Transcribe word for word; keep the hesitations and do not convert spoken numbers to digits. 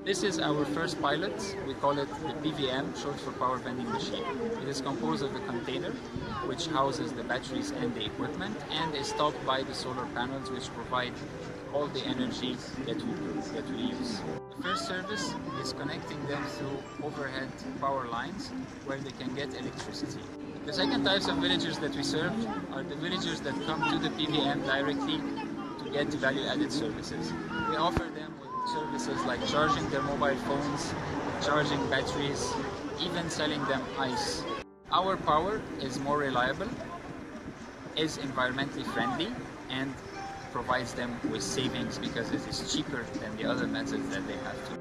This is our first pilot. We call it the P V M, short for Power Vending Machine. It is composed of the container, which houses the batteries and the equipment, and is topped by the solar panels, which provide all the energy that we, that we use. The first service is connecting them through overhead power lines where they can get electricity. The second types of villagers that we serve are the villagers that come to the P V M directly to get value-added services. We offer them with services like charging their mobile phones, charging batteries, even selling them ice. Our power is more reliable, is environmentally friendly, and provides them with savings because it is cheaper than the other methods that they have to